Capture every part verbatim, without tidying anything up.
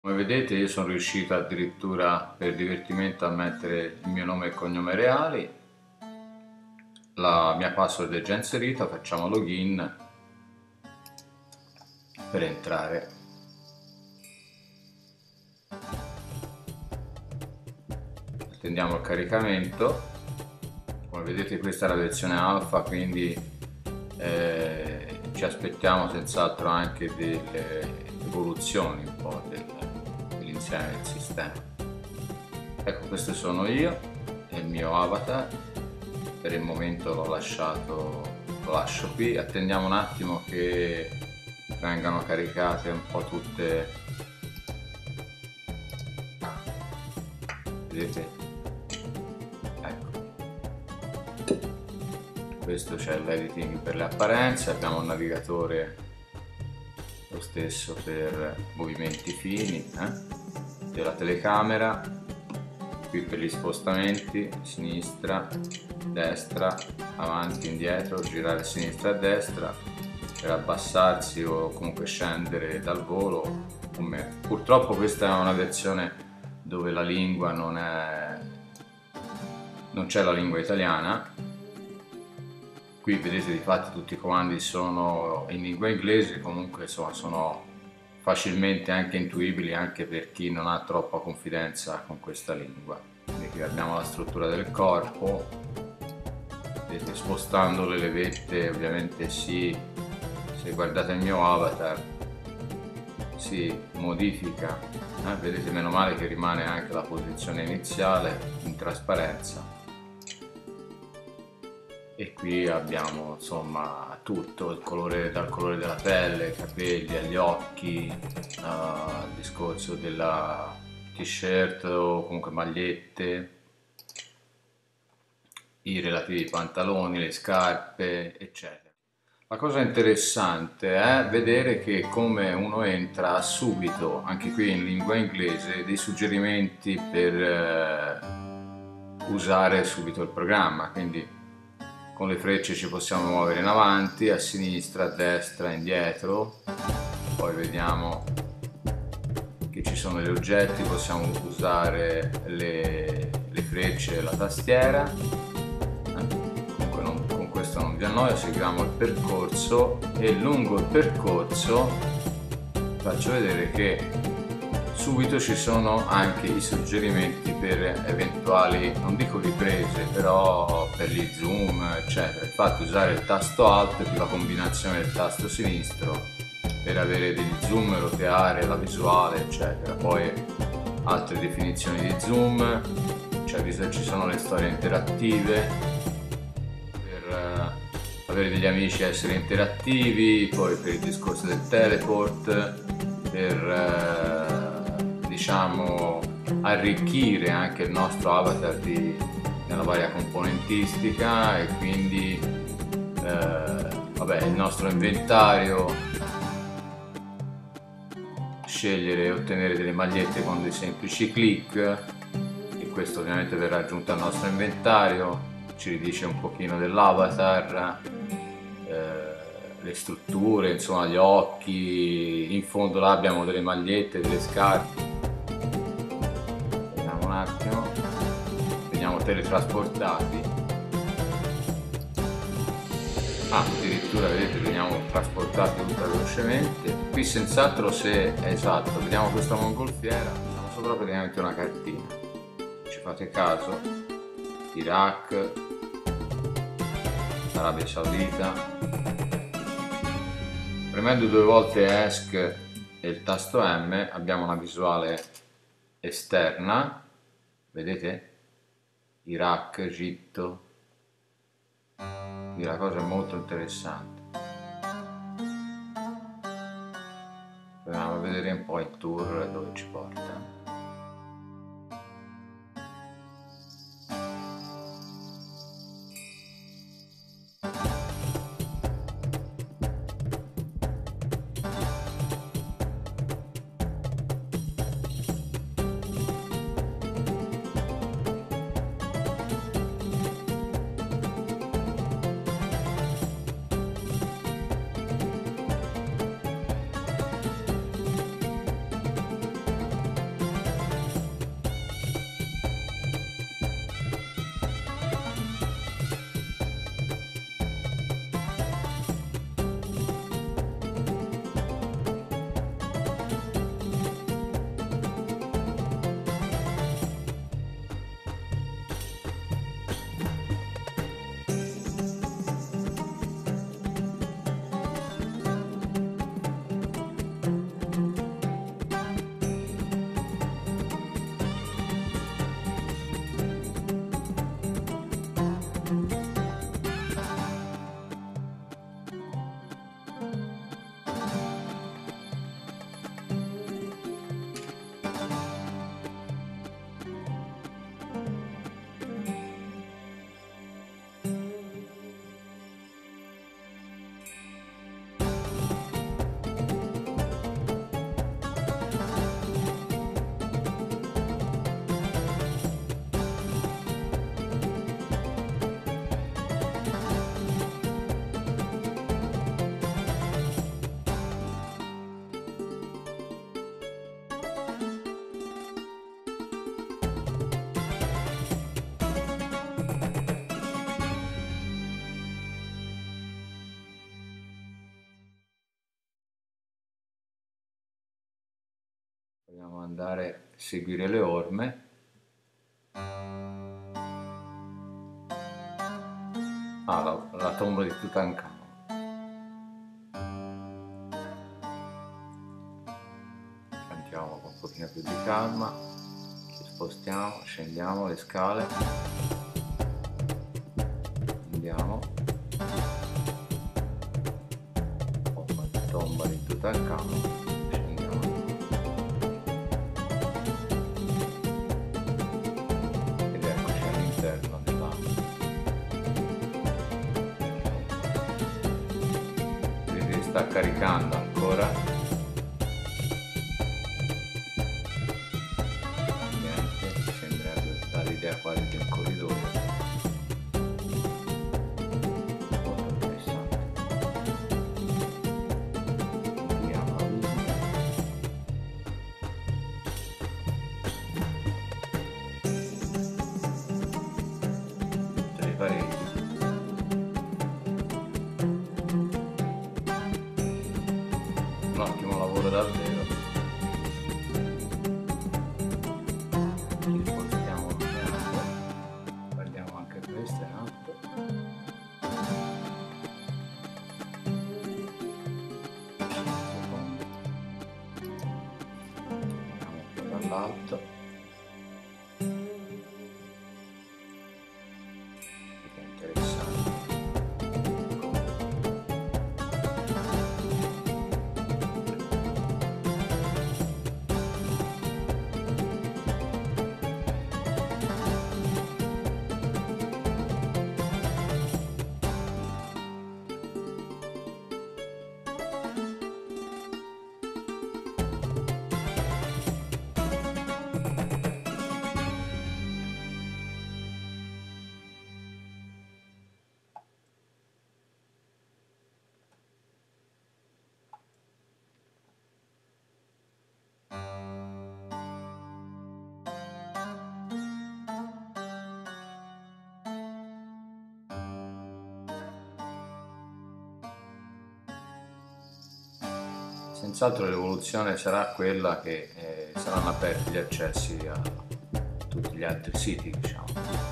Come vedete io sono riuscito addirittura per divertimento a mettere il mio nome e cognome reali, la mia password è già inserita, facciamo login per entrare. Attendiamo il caricamento. Come vedete questa è la versione alfa, quindi eh, ci aspettiamo senz'altro anche delle evoluzioni un po' del, dell'insieme del sistema. Ecco, questo sono io e il mio avatar. Per il momento l'ho lasciato, lo lascio qui. Attendiamo un attimo che vengano caricate un po' tutte, vedete? Ecco, questo c'è l'editing per le apparenze, abbiamo un navigatore lo stesso per movimenti fini, eh? della telecamera, qui per gli spostamenti, sinistra, destra, avanti, indietro, girare a sinistra e a destra per abbassarsi o comunque scendere dal volo. Come purtroppo questa è una versione dove la lingua non è non c'è la lingua italiana. Qui vedete difatti tutti i comandi sono in lingua inglese, comunque insomma sono facilmente anche intuibili anche per chi non ha troppa confidenza con questa lingua. Quindi qui abbiamo la struttura del corpo, vedete, spostando le levette ovviamente si, se guardate il mio avatar, si modifica, eh? Vedete, meno male che rimane anche la posizione iniziale in trasparenza. E qui abbiamo insomma tutto, il colore, dal colore della pelle, ai capelli, agli occhi, uh, il discorso della t-shirt o comunque magliette, i relativi pantaloni, le scarpe, eccetera. La cosa interessante è vedere che come uno entra ha subito, anche qui in lingua inglese, dei suggerimenti per eh, usare subito il programma, quindi con le frecce ci possiamo muovere in avanti, a sinistra, a destra, indietro. Poi vediamo che ci sono gli oggetti, possiamo usare le, le frecce e la tastiera. Comunque non, con questo non vi annoio, seguiamo il percorso e lungo il percorso faccio vedere che subito ci sono anche i suggerimenti per eventuali, non dico riprese, però per gli zoom, eccetera. Infatti usare il tasto Alt più la combinazione del tasto sinistro per avere degli zoom, roteare la visuale, eccetera. Poi altre definizioni di zoom, cioè ci sono le storie interattive, per avere degli amici e essere interattivi, poi per il discorso del teleport, per diciamo arricchire anche il nostro avatar di, nella varia componentistica, e quindi eh, vabbè, il nostro inventario, scegliere e ottenere delle magliette con dei semplici clic, e questo ovviamente verrà aggiunto al nostro inventario, ci ridice un pochino dell'avatar, eh, le strutture, insomma gli occhi, in fondo là abbiamo delle magliette, delle scarpe. Vediamo un attimo, veniamo teletrasportati, ah, addirittura vedete veniamo trasportati ultra velocemente. Qui senz'altro, se è esatto, vediamo questa mongolfiera, abbiamo sopra praticamente una cartina, ci fate caso, Iraq, Arabia Saudita. Premendo due volte ESC e il tasto M abbiamo una visuale esterna, vedete? Iraq, Egitto, quindi la cosa è molto interessante. Proviamo a vedere un po' il tour dove ci porta. Dobbiamo andare a seguire le orme. Ah, la, la tomba di Tutankhamon. Andiamo con un pochino più di calma, ci spostiamo, scendiamo le scale, andiamo. Tomba di Tutankhamon, scendiamo ed eccoci all'interno della vedete, sta caricando ancora, niente, sembra dare l'idea quasi di un corridoio. Pareti. Un ottimo lavoro davvero. Ci spostiamo in alto, guardiamo anche questa in alto. Andiamo un po' dall'alto. Senz'altro l'evoluzione sarà quella che eh, saranno aperti gli accessi a tutti gli altri siti, diciamo.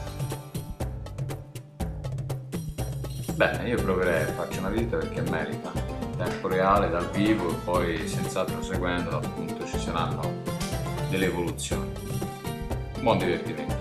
Bene, io proverei a farci una visita perché merita, in tempo reale, dal vivo, e poi senz'altro seguendolo appunto ci saranno delle evoluzioni. Buon divertimento!